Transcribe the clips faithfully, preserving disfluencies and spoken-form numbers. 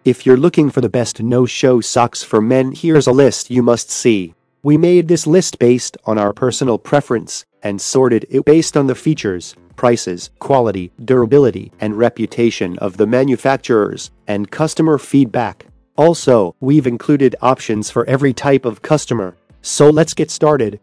If you're looking for the best no-show socks for men, here's a list you must see. We made this list based on our personal preference and sorted it based on the features, prices, quality, durability, and reputation of the manufacturers and customer feedback. Also, we've included options for every type of customer. So let's get started.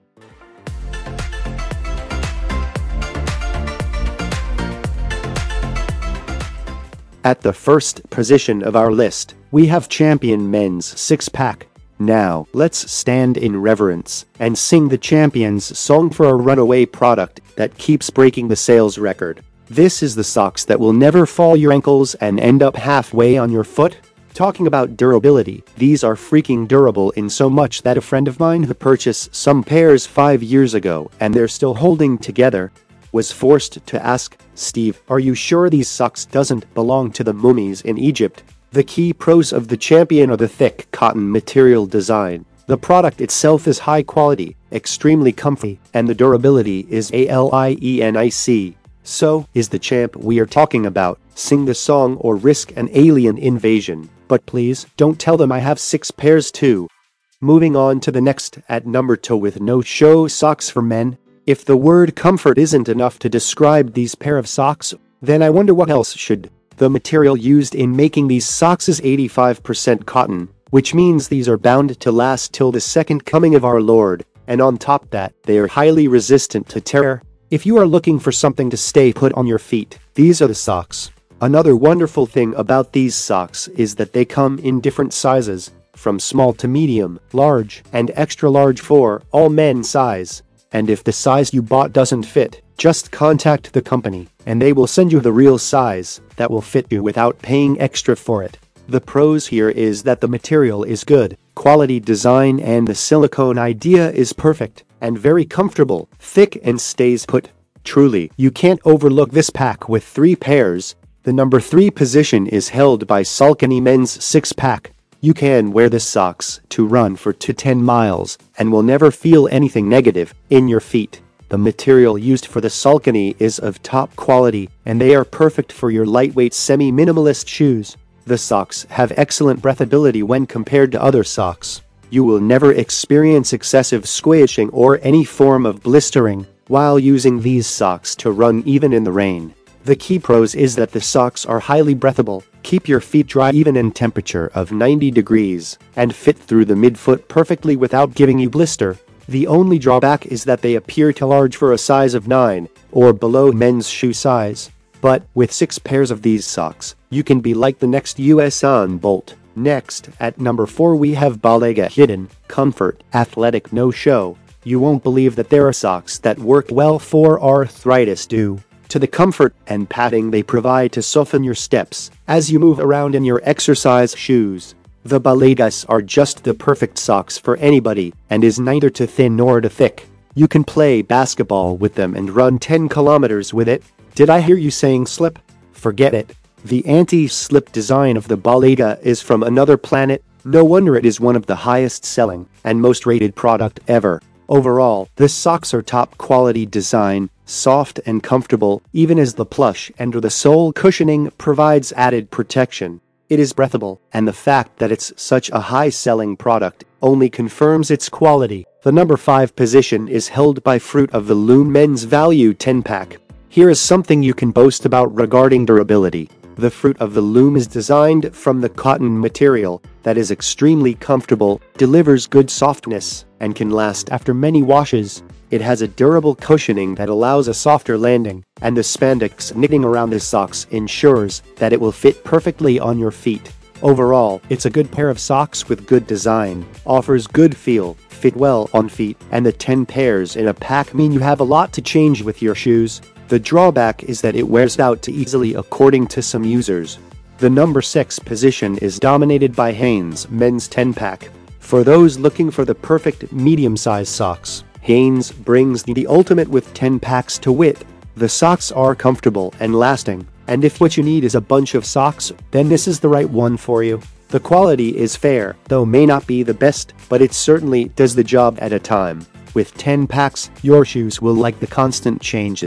At the first position of our list, we have Champion Men's six-pack. Now, let's stand in reverence and sing the Champion's song for a runaway product that keeps breaking the sales record. This is the socks that will never fall your ankles and end up halfway on your foot. Talking about durability, these are freaking durable in so much that a friend of mine who purchased some pairs five years ago and they're still holding together was forced to ask, "Steve, are you sure these socks doesn't belong to the mummies in Egypt?" The key pros of the Champion are the thick cotton material design. The product itself is high quality, extremely comfy, and the durability is A-L-I-E-N-I-C. So, is the champ we are talking about, sing the song or risk an alien invasion? But please, don't tell them I have six pairs too. Moving on to the next at number two with no-show socks for men. If the word comfort isn't enough to describe these pair of socks, then I wonder what else should. The material used in making these socks is eighty-five percent cotton, which means these are bound to last till the second coming of our Lord, and on top of that, they are highly resistant to tear. If you are looking for something to stay put on your feet, these are the socks. Another wonderful thing about these socks is that they come in different sizes, from small to medium, large, and extra large for all men size. And if the size you bought doesn't fit, just contact the company, and they will send you the real size that will fit you without paying extra for it. The pros here is that the material is good, quality design, and the silicone idea is perfect, and very comfortable, thick, and stays put. Truly, you can't overlook this pack with three pairs. The number three position is held by Saucony Men's six-pack. You can wear the socks to run for two to ten miles and will never feel anything negative in your feet. The material used for the Saucony is of top quality, and they are perfect for your lightweight semi-minimalist shoes. The socks have excellent breathability when compared to other socks. You will never experience excessive squishing or any form of blistering while using these socks to run even in the rain. The key pros is that the socks are highly breathable, keep your feet dry even in temperature of ninety degrees, and fit through the midfoot perfectly without giving you blister. The only drawback is that they appear too large for a size of nine or below men's shoe size. But with six pairs of these socks, you can be like the next Usain Bolt. Next, at number four we have Balega Hidden Comfort Athletic No-Show. You won't believe that there are socks that work well for arthritis due to the comfort and padding they provide to soften your steps as you move around in your exercise shoes. The Balegas are just the perfect socks for anybody and is neither too thin nor too thick. You can play basketball with them and run ten kilometers with it. Did I hear you saying slip? Forget it. The anti-slip design of the Balega is from another planet. No wonder it is one of the highest selling and most rated product ever. Overall, the socks are top quality design, soft and comfortable, even as the plush and the sole cushioning provides added protection. It is breathable, and the fact that it's such a high-selling product only confirms its quality. The number five position is held by Fruit of the Loom Men's Value ten-pack. Here is something you can boast about regarding durability. The Fruit of the Loom is designed from the cotton material that is extremely comfortable, delivers good softness, and can last after many washes. It has a durable cushioning that allows a softer landing, and the spandex knitting around the socks ensures that it will fit perfectly on your feet. Overall, it's a good pair of socks with good design, offers good feel, fit well on feet, and the ten pairs in a pack mean you have a lot to change with your shoes. The drawback is that it wears out too easily according to some users. The number six position is dominated by Hanes Men's ten-pack. For those looking for the perfect medium-sized socks, Hanes brings the ultimate with ten packs to wit. The socks are comfortable and lasting, and if what you need is a bunch of socks, then this is the right one for you. The quality is fair, though may not be the best, but it certainly does the job at a time. With ten packs, your shoes will like the constant changes.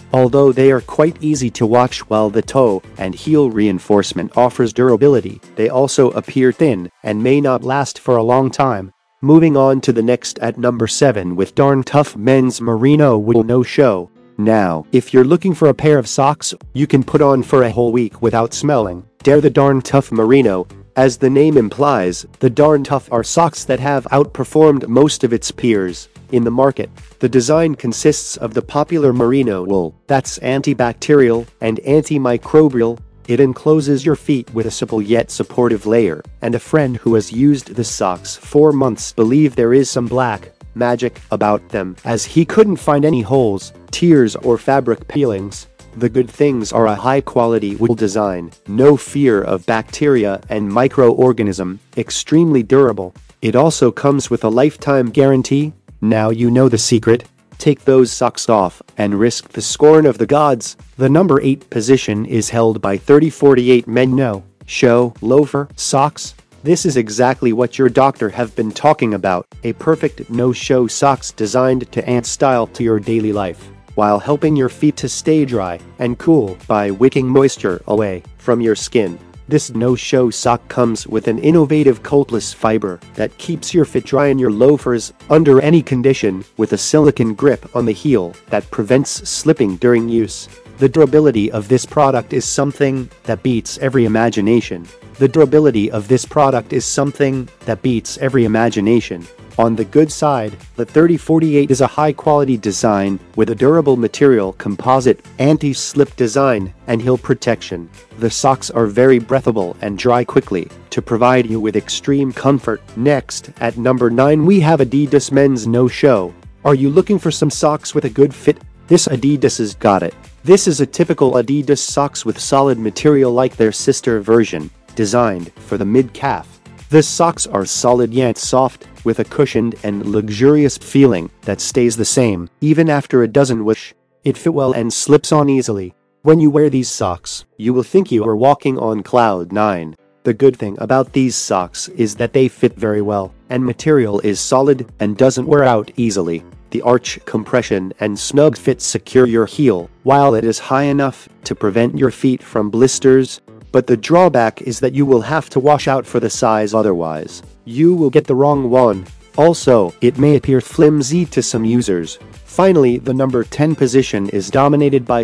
Although they are quite easy to wash, while the toe and heel reinforcement offers durability, they also appear thin and may not last for a long time. Moving on to the next at number seven with Darn Tough Men's Merino Wool No Show. Now, if you're looking for a pair of socks you can put on for a whole week without smelling, dare the Darn Tough Merino. As the name implies, the Darn Tough are socks that have outperformed most of its peers in the market. The design consists of the popular merino wool that's antibacterial and antimicrobial. It encloses your feet with a supple yet supportive layer, and a friend who has used the socks for months believes there is some black magic about them, as he couldn't find any holes, tears or fabric peelings. The good things are a high-quality wool design, no fear of bacteria and microorganism, extremely durable. It also comes with a lifetime guarantee. Now you know the secret. Take those socks off and risk the scorn of the gods. The number eight position is held by Thirty forty-eight Men No Show loafer socks. This is exactly what your doctor have been talking about, a perfect no-show socks designed to add style to your daily life, while helping your feet to stay dry and cool by wicking moisture away from your skin. This no-show sock comes with an innovative coatless fiber that keeps your feet dry in your loafers under any condition, with a silicone grip on the heel that prevents slipping during use. The durability of this product is something that beats every imagination. The durability of this product is something that beats every imagination. On the good side, the thirty forty-eight is a high-quality design with a durable material composite, anti-slip design, and heel protection. The socks are very breathable and dry quickly to provide you with extreme comfort. Next, at number nine we have Adidas Men's No Show. Are you looking for some socks with a good fit? This Adidas has got it. This is a typical Adidas socks with solid material like their sister version, designed for the mid-calf. The socks are solid yet soft, with a cushioned and luxurious feeling that stays the same even after a dozen wash. It fit well and slips on easily. When you wear these socks, you will think you are walking on cloud nine. The good thing about these socks is that they fit very well, and material is solid and doesn't wear out easily. The arch compression and snug fit secure your heel, while it is high enough to prevent your feet from blisters. But the drawback is that you will have to wash out for the size, otherwise you will get the wrong one. Also, it may appear flimsy to some users. Finally, the number ten position is dominated by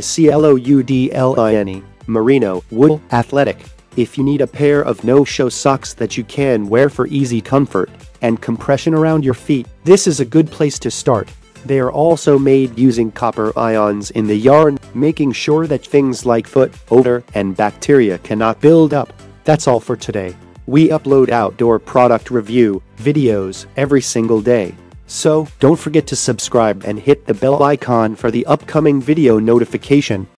CLOUDLINE Merino Wool Athletic. If you need a pair of no-show socks that you can wear for easy comfort and compression around your feet, this is a good place to start. They are also made using copper ions in the yarn, making sure that things like foot odor and bacteria cannot build up. That's all for today. We upload outdoor product review videos every single day. So, don't forget to subscribe and hit the bell icon for the upcoming video notification.